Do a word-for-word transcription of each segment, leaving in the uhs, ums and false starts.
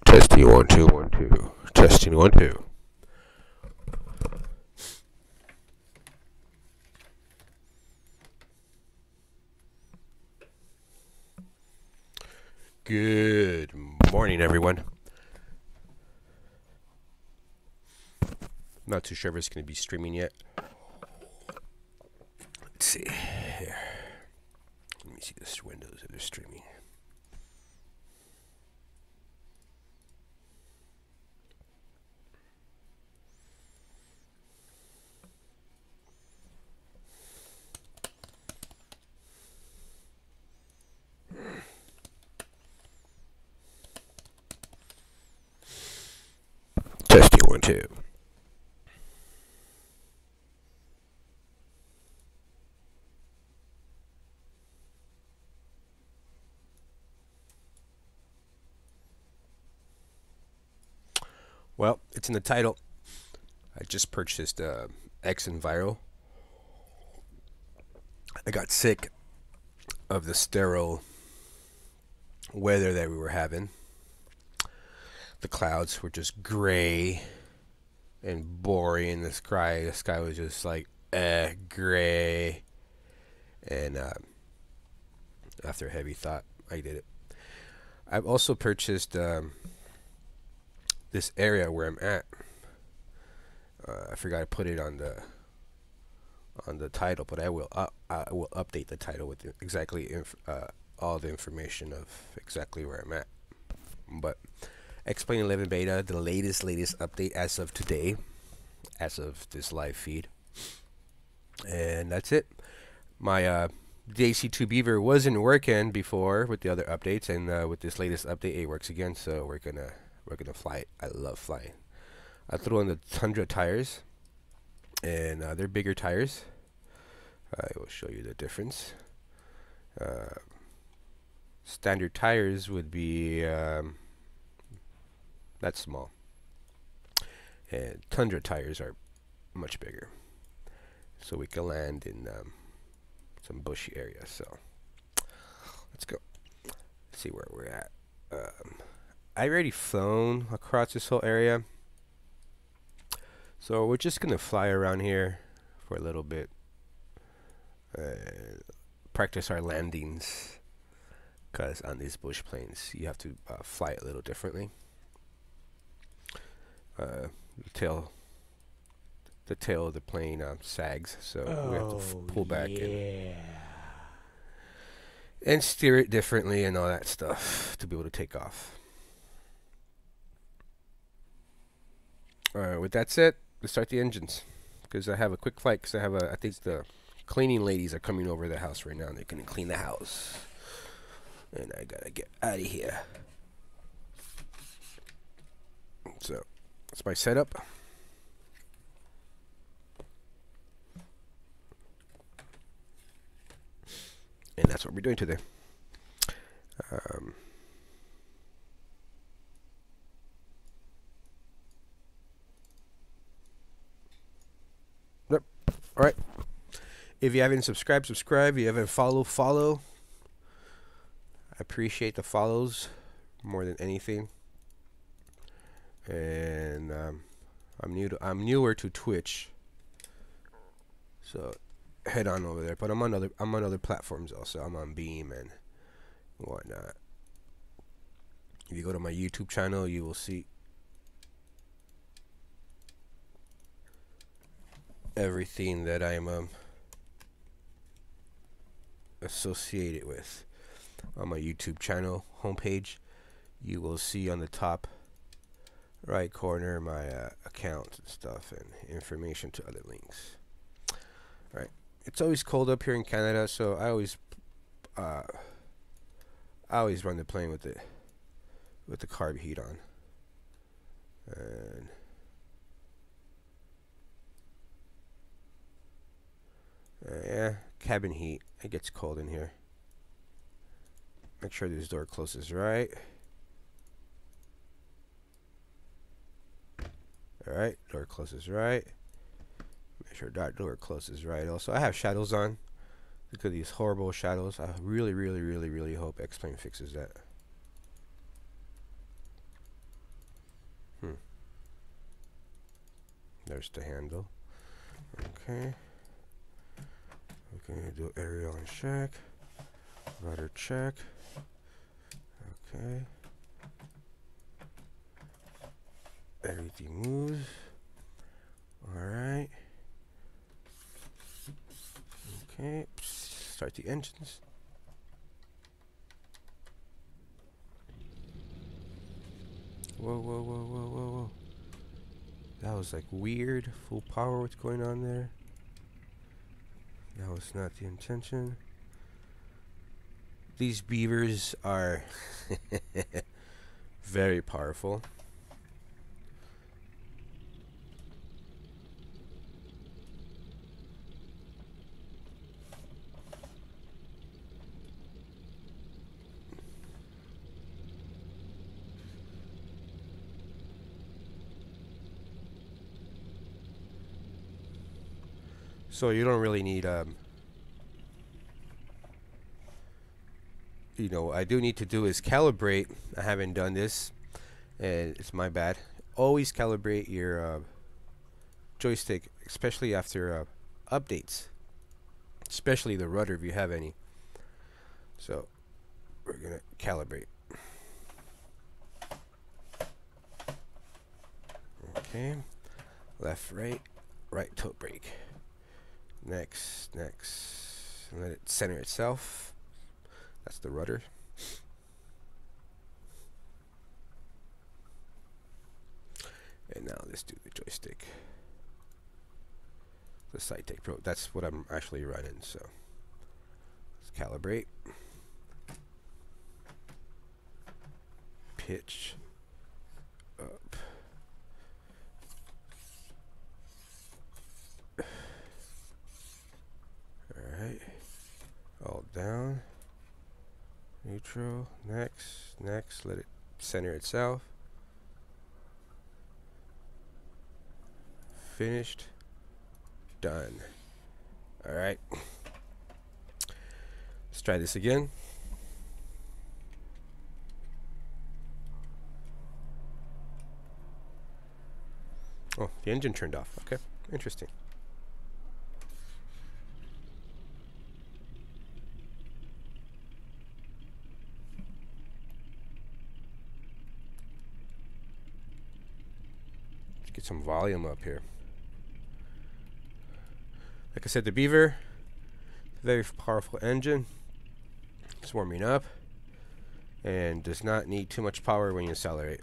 Testing one two one two. Testing one two. Good morning, everyone. Not too sure if it's going to be streaming yet. Let's see here. Let me see this Windows if they're streaming. Testing one two. Well, it's in the title. I just purchased uh, X Enviro. I got sick of the sterile weather that we were having. The clouds were just gray and boring. The sky, the sky was just like eh, gray. And uh, after heavy thought, I did it. I've also purchased um, this area where I'm at. Uh, I forgot to put it on the on the title, but I will up, I will update the title with exactly inf uh, all the information of exactly where I'm at. But X-Plane eleven beta, the latest latest update as of today, as of this live feed, and that's it. My uh, D H C two Beaver wasn't working before with the other updates, and uh, with this latest update, it works again. So we're gonna we're gonna fly it. I love flying. I threw on the Tundra tires, and uh, they're bigger tires. I will show you the difference. Uh, standard tires would be um, that small, and Tundra tires are much bigger, so we can land in um, some bushy areas. So let's go. Let's see where we're at. Um, I already flown across this whole area. So we're just gonna fly around here for a little bit, uh, practice our landings, because on these bush planes you have to uh, fly it a little differently. Uh, the tail, the tail of the plane um, sags, so oh, we have to f pull back yeah. and, and steer it differently and all that stuff to be able to take off. Alright, with that said, let's start the engines, because I have a quick flight, because I have a, I think the cleaning ladies are coming over the house right now, and they're going to clean the house, and I gotta get out of here. So that's my setup. And that's what we're doing today. Um, yep. All right. If you haven't subscribed, subscribe. If you haven't followed, follow. I appreciate the follows more than anything. And um, I'm new to I'm newer to Twitch, so head on over there. But I'm on other I'm on other platforms also. I'm on Beam and whatnot. If you go to my YouTube channel, you will see everything that I'm um, associated with. On my YouTube channel homepage, you will see on the top right corner my uh, account and stuff, and information to other links. Alright, it's always cold up here in Canada, so I always uh, I always run the plane with the with the carb heat on. And uh, yeah, cabin heat. It gets cold in here. Make sure this door closes right. Alright, door closes right. Make sure that door closes right also. I have shadows on. Look at these horrible shadows. I really, really, really, really hope X-Plane fixes that. Hmm. There's the handle. Okay. We're going to do aerial and check. Rudder check. Okay. Everything moves. Alright. Okay. Start the engines. Whoa, whoa, whoa, whoa, whoa, whoa. That was like weird. Full power. What's going on there? That was not the intention. These beavers are very powerful. So you don't really need um you know, I do need to do is calibrate. I haven't done this, and it's my bad. Always calibrate your uh, joystick, especially after uh, updates, especially the rudder if you have any. So we're gonna calibrate. Okay, left, right, right toe brake. Next, next, let it center itself. That's the rudder. And now let's do the joystick. The SideTech Pro. That's what I'm actually running. So let's calibrate. Pitch up. All right. All down. Neutral. Next. Next. Let it center itself. Finished. Done. All right. Let's try this again. Oh, the engine turned off. Okay, interesting. Let's get some volume up here. Like I said, the Beaver, very powerful engine. It's warming up and does not need too much power when you accelerate.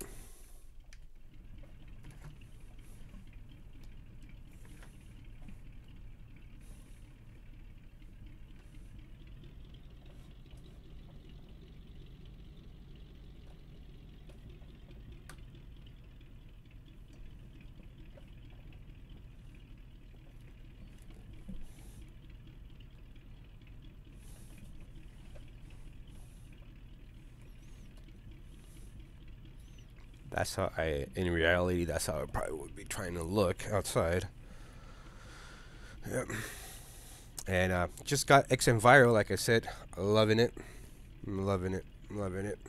That's how I, in reality, that's how I probably would be trying to look outside. Yep. And uh, just got X Enviro, like I said, loving it. I'm loving it, I'm loving it.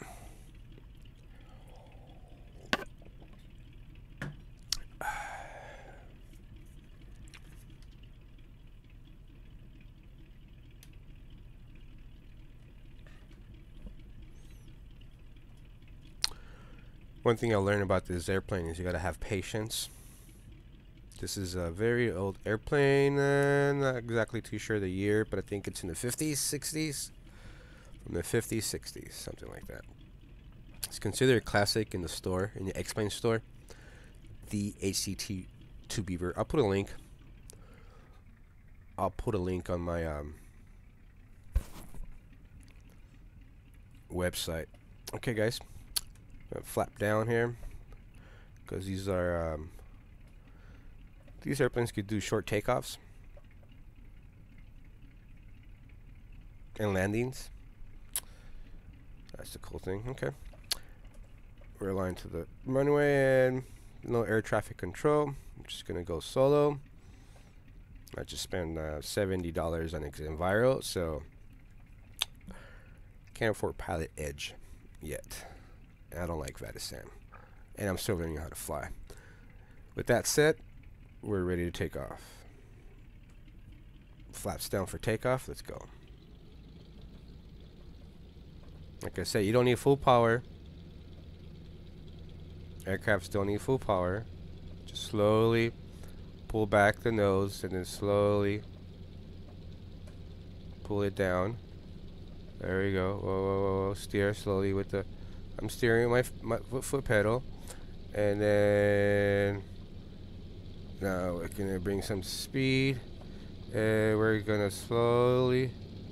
One thing I learned about this airplane is you gotta have patience. This is a very old airplane, uh, not exactly too sure the year, but I think it's in the fifties, sixties. From the fifties, sixties, something like that. It's considered a classic in the store, in the X-Plane store. The H C T two Beaver. I'll put a link. I'll put a link on my um, website. Okay, guys. Flap down here because these are um, these airplanes could do short takeoffs and landings. That's the cool thing. Okay, we're aligned to the runway and no air traffic control. I'm just gonna go solo. I just spent uh, seventy dollars on X Enviro, so can't afford Pilot Edge yet. I don't like Vadisam. and I'm still learning how to fly. With that said, we're ready to take off. Flaps down for takeoff. Let's go. Like I said, you don't need full power. Aircrafts don't need full power. Just slowly pull back the nose and then slowly pull it down. There we go. Whoa, whoa, whoa, whoa. Steer slowly with the. I'm steering my my foot, foot pedal, and then now we're gonna bring some speed, and we're gonna slowly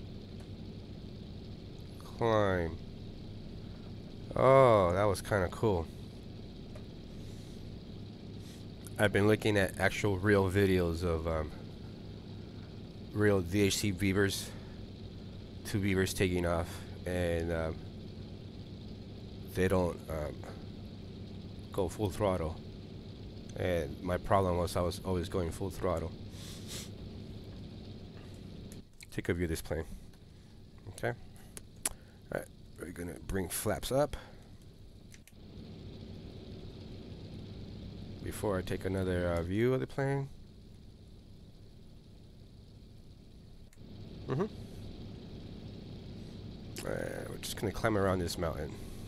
climb. Oh, that was kind of cool. I've been looking at actual real videos of um, real V H C Beavers, two Beavers taking off, and um, they don't um, go full throttle. And my problem was I was always going full throttle. Take a view of this plane. Okay. Alright, we're gonna bring flaps up. Before I take another uh, view of the plane. Mm-hmm. Alright, we're just gonna climb around this mountain.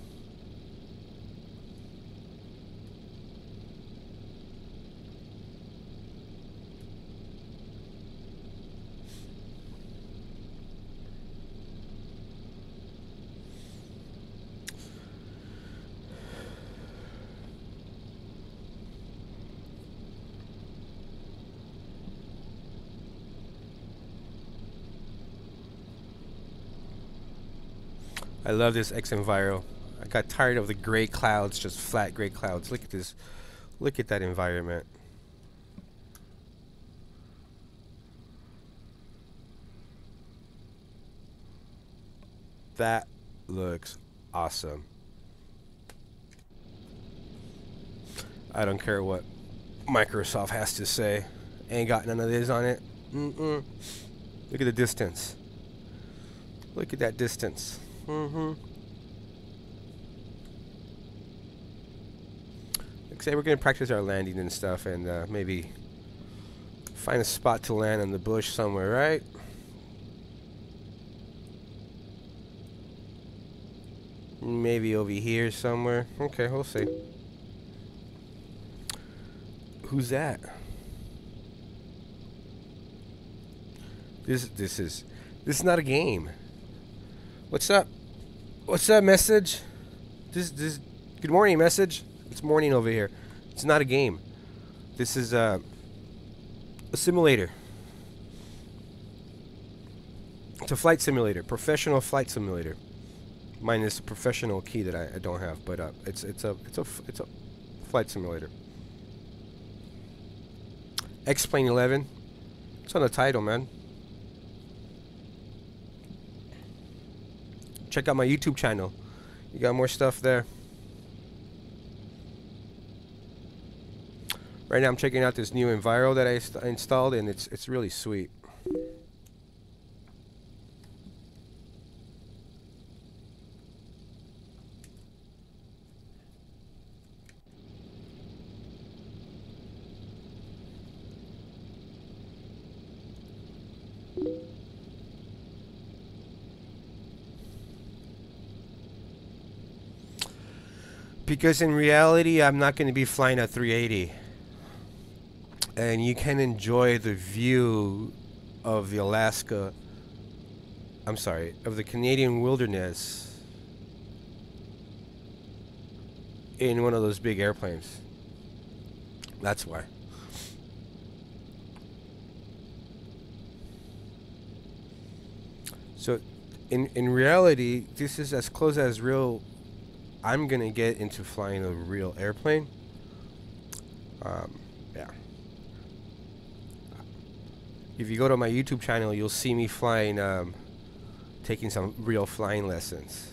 I love this X-Enviro. I got tired of the gray clouds, just flat gray clouds. Look at this. Look at that environment. That looks awesome. I don't care what Microsoft has to say. Ain't got none of this on it. Mm-mm. Look at the distance. Look at that distance. Mm-hmm. Like I say, we're gonna practice our landing and stuff, and uh, maybe find a spot to land in the bush somewhere, right? Maybe over here somewhere. Okay, we'll see. Who's that? This this is this is not a game. What's up? What's up, message? This this good morning, message. It's morning over here. It's not a game. This is uh, a simulator. It's a flight simulator, professional flight simulator. Minus a professional key that I, I don't have, but uh, it's it's a it's a f it's a flight simulator. X-Plane eleven. It's on the title, man. Check out my YouTube channel. You got more stuff there. Right now I'm checking out this new Enviro that I st installed, and it's it's really sweet. Because in reality, I'm not going to be flying at three eighty. And you can enjoy the view of the Alaska, I'm sorry, of the Canadian wilderness in one of those big airplanes. That's why. So, in, in reality, this is as close as real I'm gonna get into flying a real airplane. Um, yeah. If you go to my YouTube channel, you'll see me flying, um, taking some real flying lessons.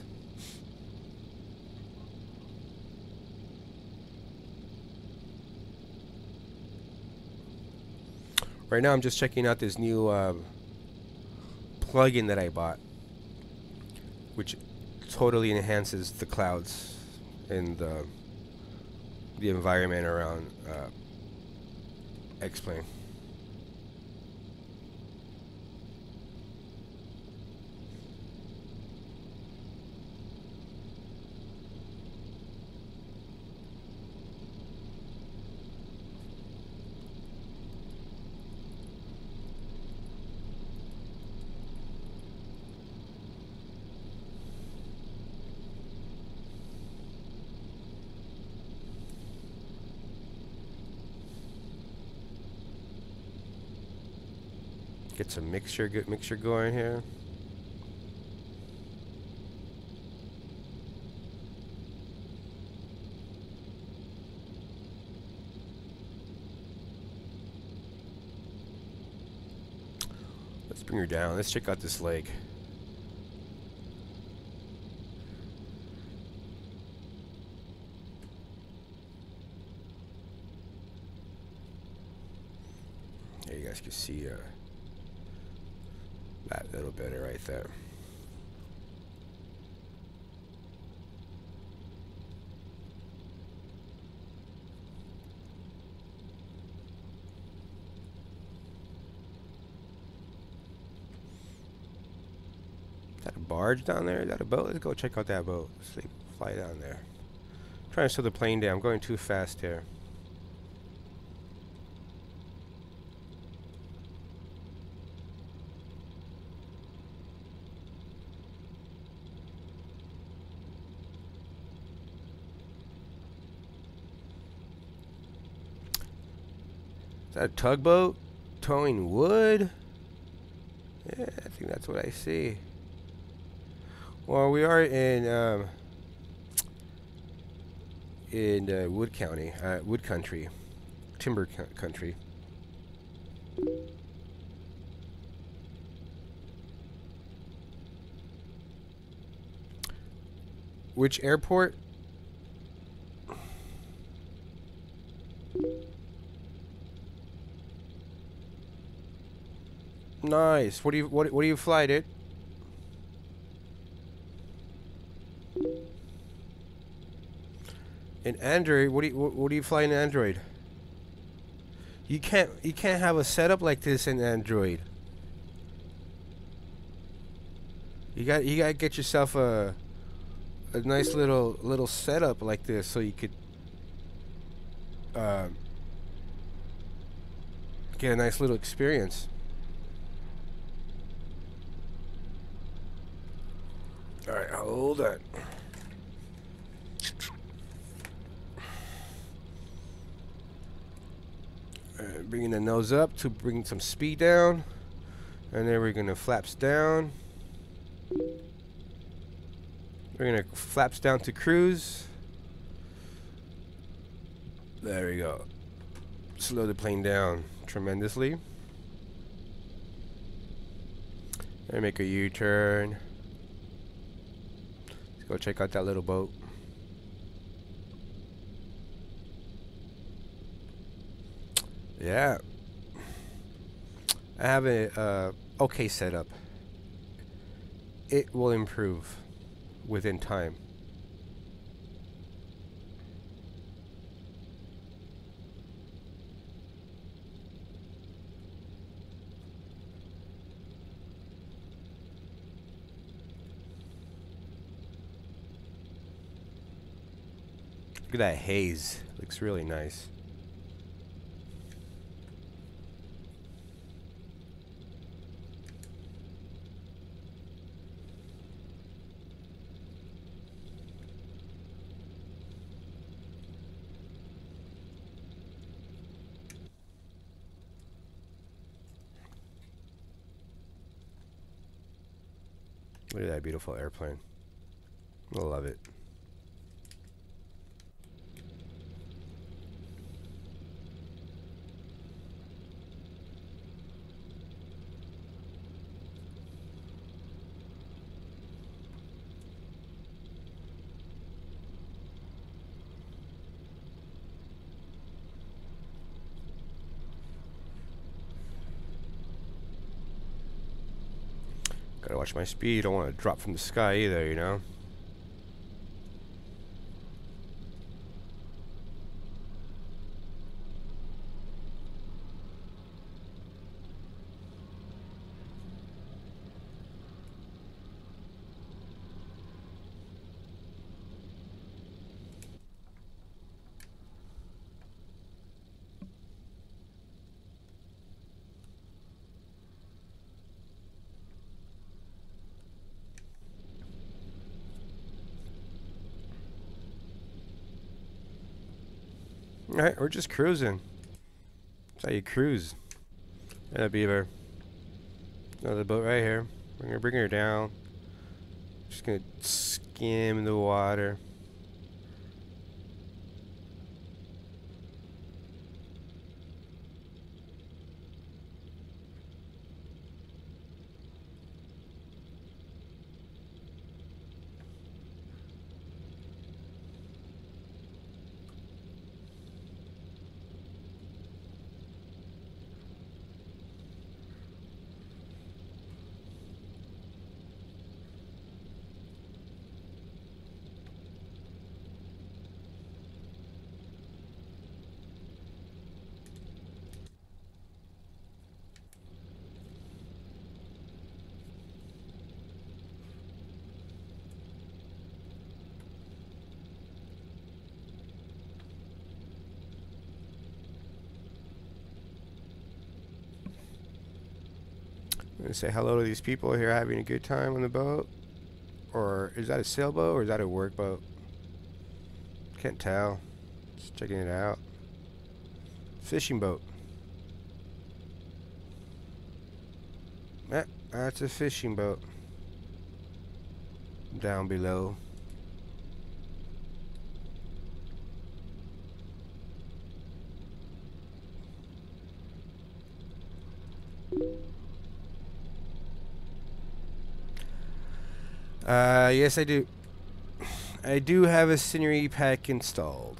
Right now, I'm just checking out this new um, plugin that I bought, which totally enhances the clouds in the the environment around uh, X-Plane. Get some mixture, good mixture going here. Let's bring her down. Let's check out this lake. There you guys can see uh, that little better right there. Is that a barge down there? Is that a boat? Let's go check out that boat. Let's see, fly down there. I'm trying to slow the plane down. I'm going too fast here. Is that a tugboat towing wood? Yeah, I think that's what I see. Well, we are in um, in uh, Wood County, uh, Wood Country, Timber co Country. Which airport? Nice. What do you what what do you fly it? In Android, what do you what, what do you fly in Android? You can't you can't have a setup like this in Android. You got you got to get yourself a a nice little little setup like this so you could uh, get a nice little experience. All right, hold on. All right, bringing the nose up to bring some speed down, and then we're gonna flaps down. We're gonna flaps down to cruise. There we go. Slow the plane down tremendously. And make a U-turn. Let's go check out that little boat. Yeah. I have a uh, okay setup. It will improve within time. Look at that haze. Looks really nice. Look at that beautiful airplane. I love it. Gotta watch my speed. I don't want to drop from the sky either, you know? Alright, we're just cruising. That's how you cruise. And a beaver. Another boat right here. We're gonna bring her down. Just gonna skim the water. I'm gonna say hello to these people here having a good time on the boat. Or is that a sailboat or is that a workboat? Can't tell. Just checking it out. Fishing boat. Eh, that's a fishing boat. Down below. Uh, yes I do. I do have a scenery pack installed.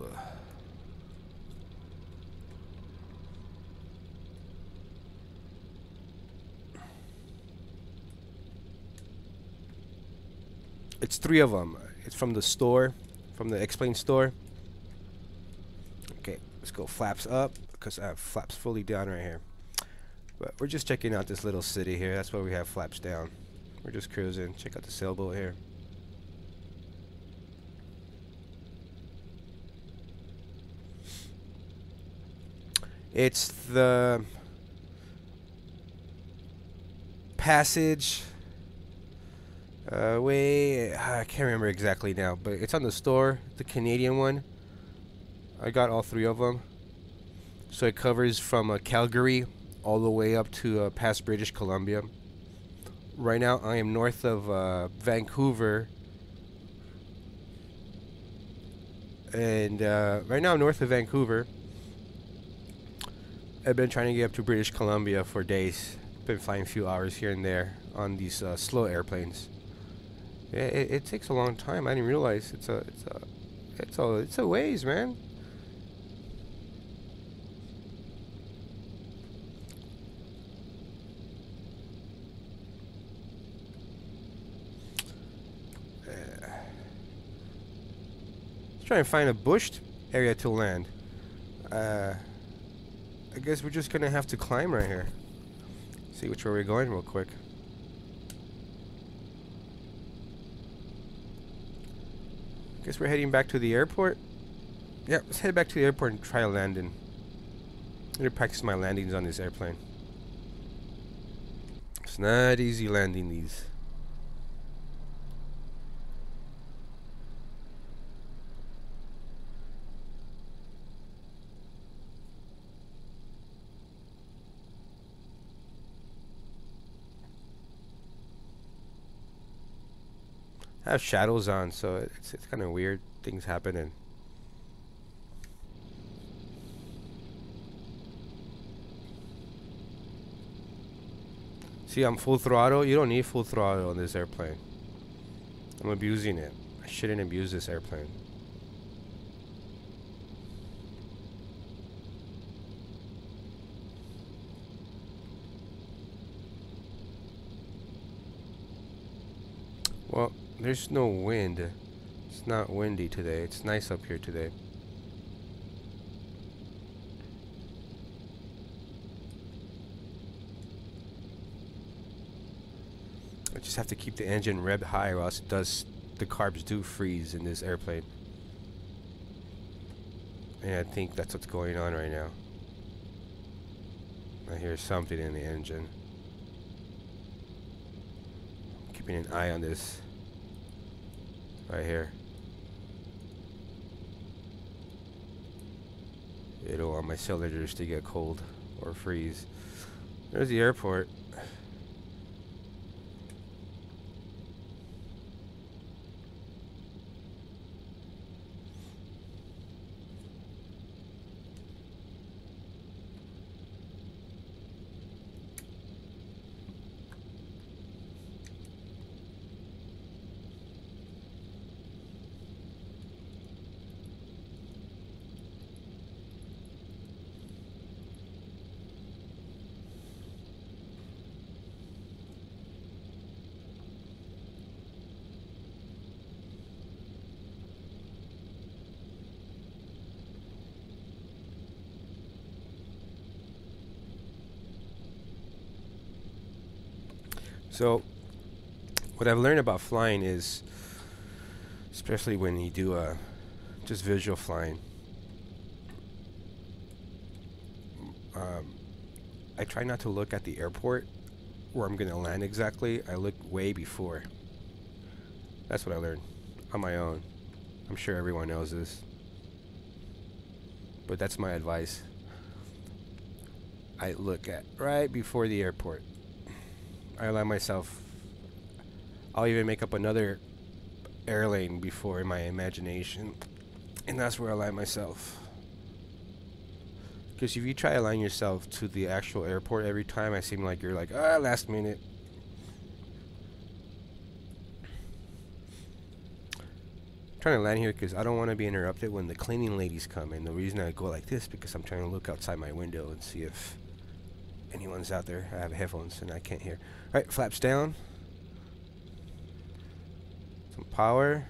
It's three of them. It's from the store, from the X-Plane store. Okay, let's go flaps up, because I have flaps fully down right here. But we're just checking out this little city here. That's why we have flaps down. We're just cruising. Check out the sailboat here. It's the Passage uh, way, I can't remember exactly now, but it's on the store, the Canadian one. I got all three of them. So it covers from uh, Calgary all the way up to uh, past British Columbia. Right now I am north of uh, Vancouver. And uh, right now I'm north of Vancouver. I've been trying to get up to British Columbia for days. Been flying a few hours here and there on these uh, slow airplanes. It, it, it takes a long time. I didn't realize it's a it's a it's a it's a ways, man. Uh, let's try and find a bushed area to land. Uh, I guess we're just gonna have to climb right here. See which way we're going real quick. Guess we're heading back to the airport. Yeah, let's head back to the airport and try landing. I'm gonna practice my landings on this airplane. It's not easy landing these. I have shadows on, so it's it's kind of weird. Things happening. See, I'm full throttle. You don't need full throttle on this airplane. I'm abusing it. I shouldn't abuse this airplane. Well, there's no wind. It's not windy today. It's nice up here today. I just have to keep the engine revved high, or else it does, the carbs do freeze in this airplane. And I think that's what's going on right now. I hear something in the engine. Keeping an eye on this right here. They don't want my cylinders to get cold or freeze. There's the airport. So, what I've learned about flying is, especially when you do uh, just visual flying, um, I try not to look at the airport where I'm going to land exactly. I look way before. That's what I learned on my own. I'm sure everyone knows this, but that's my advice. I look at right before the airport. I allow myself, I'll even make up another air lane before in my imagination, and that's where I align myself. Because if you try to align yourself to the actual airport every time, I seem like you're like, ah, last minute. I'm trying to land here because I don't want to be interrupted when the cleaning ladies come, and the reason I go like this because I'm trying to look outside my window and see if anyone's out there. I have headphones and I can't hear. Alright, flaps down. Some power.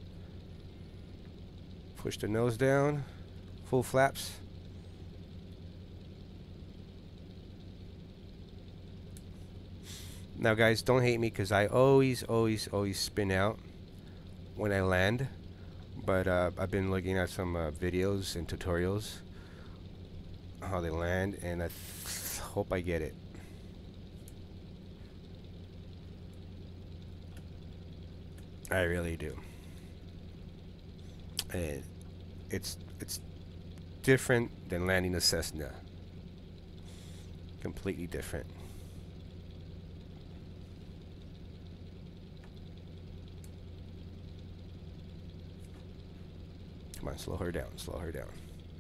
Push the nose down. Full flaps. Now guys, don't hate me because I always, always, always spin out when I land. But uh, I've been looking at some uh, videos and tutorials how they land, and I th hope I get it. I really do. And it's it's different than landing a Cessna. Completely different. Come on, slow her down, slow her down.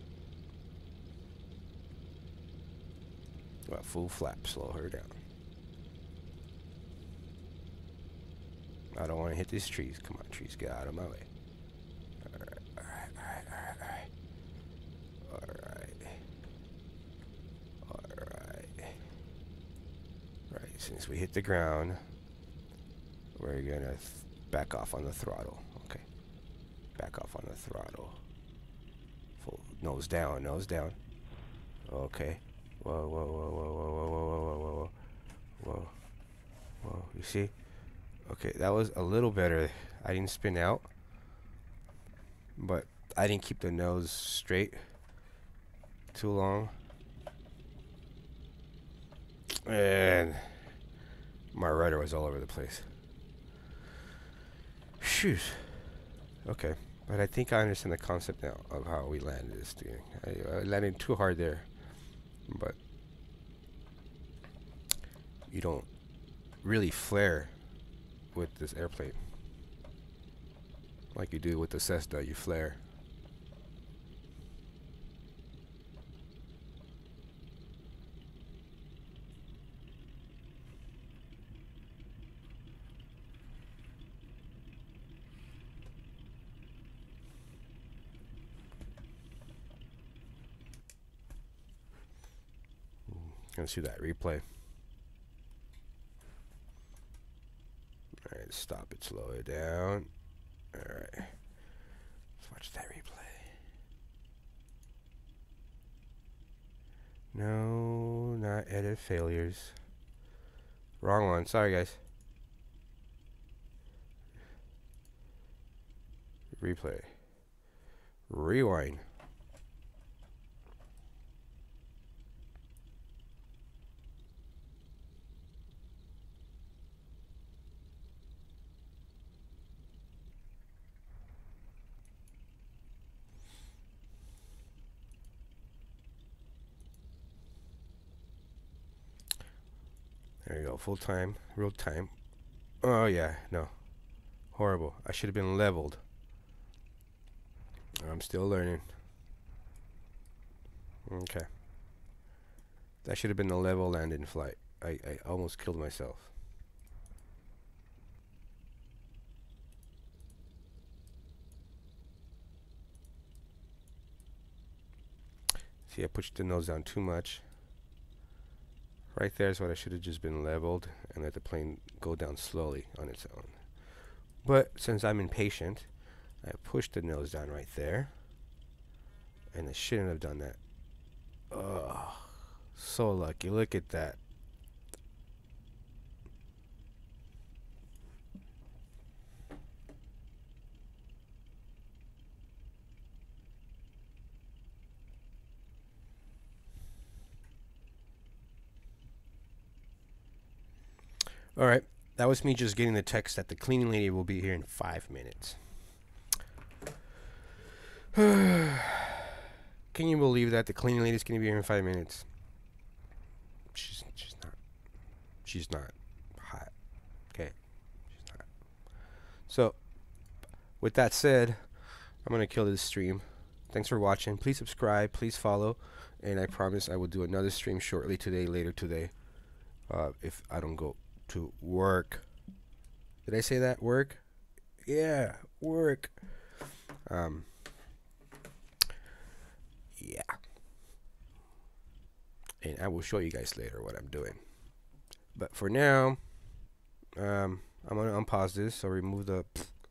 Well, full flap, slow her down. I don't want to hit these trees. Come on, trees, get out of my way. Alright, alright, alright, alright, alright. Alright. Alright. Right, since we hit the ground, we're gonna back off on the throttle. Okay. Back off on the throttle. Full nose down, nose down. Okay. Whoa, whoa, whoa, whoa, whoa, whoa, whoa, whoa, whoa, whoa, whoa. You see? Okay, that was a little better. I didn't spin out, but I didn't keep the nose straight too long, and my rudder was all over the place. Shoot. Okay, but I think I understand the concept now of how we landed this thing. I, I landed too hard there, but you don't really flare with this airplane like you do with the Cessna. You flare. Gonna see that replay. Alright, stop it, slow it down. Alright. Let's watch that replay. No, not edit failures. Wrong one. Sorry, guys. Replay. Rewind. go full time, real time. Oh yeah, no. Horrible. I should have been leveled. I'm still learning. Okay. That should have been a level landing flight. I, I almost killed myself. See, I pushed the nose down too much. Right there is what I should have just been leveled and let the plane go down slowly on its own. But since I'm impatient, I pushed the nose down right there. And I shouldn't have done that. Oh, so lucky. Look at that. All right, that was me just getting the text that the cleaning lady will be here in five minutes. Can you believe that the cleaning lady's gonna be here in five minutes? She's she's not. She's not hot. Okay, she's not. So, with that said, I'm gonna kill this stream. Thanks for watching. Please subscribe. Please follow, and I promise I will do another stream shortly today, later today, uh, if I don't go to work. Did I say that? Work? Yeah, work. Um, yeah. And I will show you guys later what I'm doing. But for now, um, I'm gonna unpause this. So remove the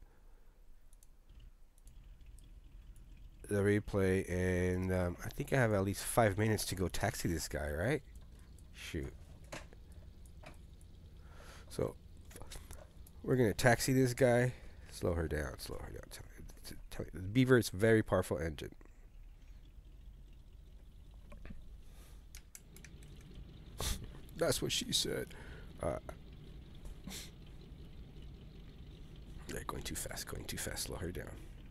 the replay, and um, I think I have at least five minutes to go taxi this guy, right? Shoot. So we're gonna taxi this guy. Slow her down. Slow her down. Tell me, tell me, the Beaver is a very powerful engine. That's what she said. Uh, they're going too fast. Going too fast. Slow her down.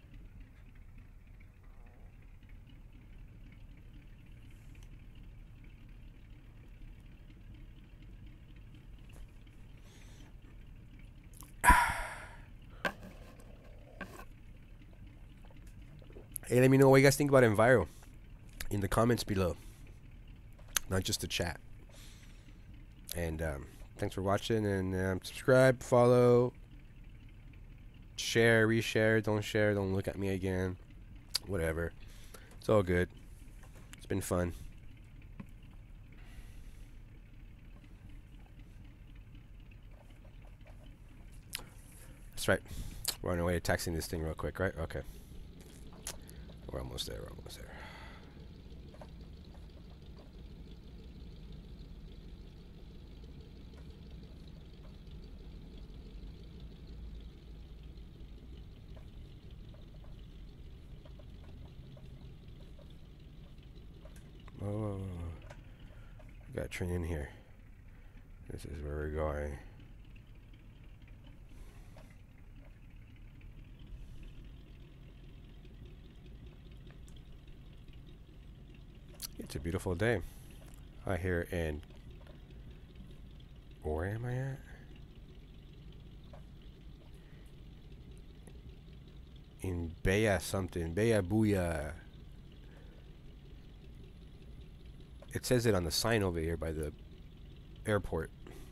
Hey, let me know what you guys think about Enviro in the comments below, not just the chat. And um, thanks for watching, and um, subscribe, follow, share, reshare, don't share, don't look at me again, whatever. It's all good. It's been fun. That's right. We're on our way to taxiing this thing real quick, right? Okay. We're almost there, we're almost there. Oh, we got a train in here. This is where we're going. It's a beautiful day out here in, where am I at? In Baya something, Baya Booya. It says it on the sign over here by the airport.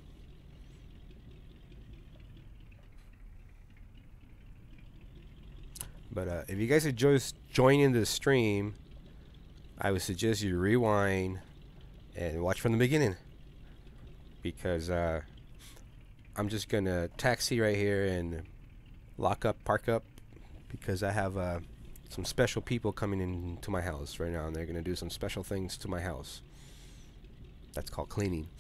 But uh, if you guys are just joining the stream, I would suggest you rewind and watch from the beginning, because uh, I'm just gonna taxi right here and lock up, park up, because I have uh, some special people coming into my house right now, and they're gonna do some special things to my house. That's called cleaning.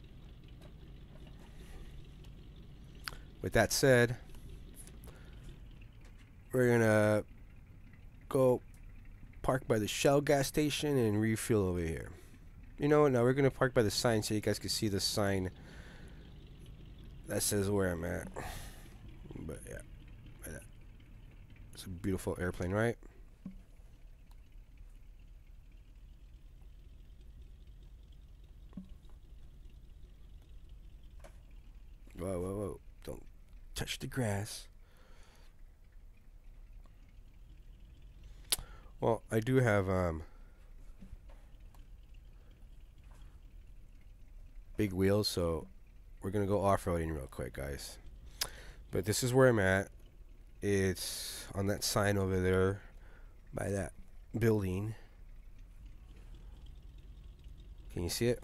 With that said, we're gonna go park by the Shell gas station and refuel over here. You know what? Now we're gonna park by the sign so you guys can see the sign that says where I'm at. But yeah, it's a beautiful airplane, right? Whoa, whoa, whoa. Don't touch the grass. Well, I do have um big wheels, so we're gonna go off-roading real quick, guys. But this is where I'm at. It's on that sign over there by that building. Can you see it?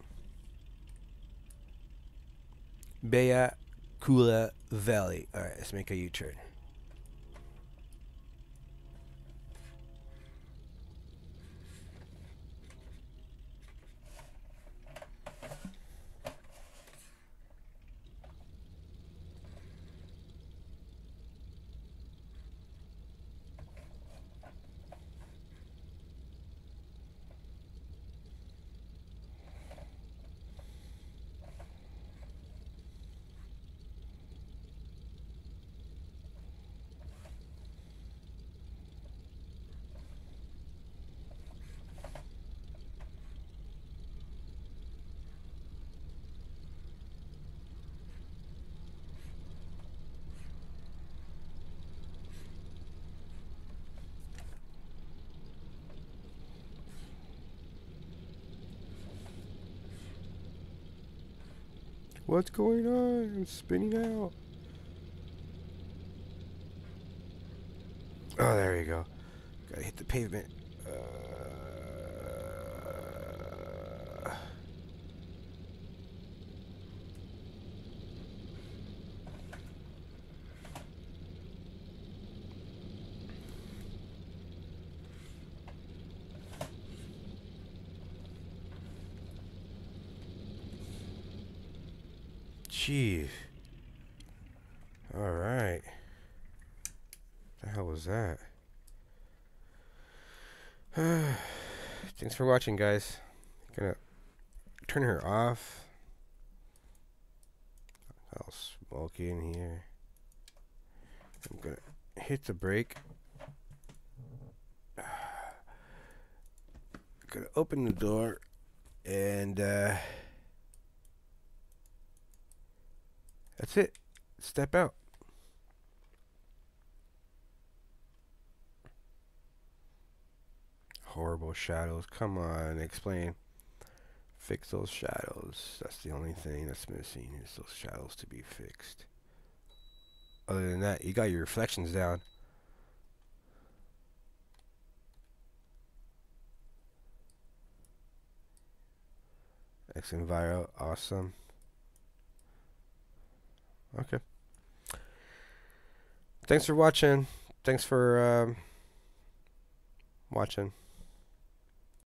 Bella Coola Valley. Alright, let's make a U-turn. What's going on? I'm spinning out. Oh, there you go. Gotta hit the pavement. Uh, Jeez. Alright. The hell was that? Thanks for watching, guys. Gonna turn her off. I'll smoke in here. I'm gonna hit the brake. Gonna open the door and uh, that's it. Step out. Horrible shadows. Come on, explain. Fix those shadows. That's the only thing that's missing is those shadows to be fixed. Other than that, you got your reflections down. X-Enviro, awesome. Okay. Thanks for watching. Thanks for um, watching.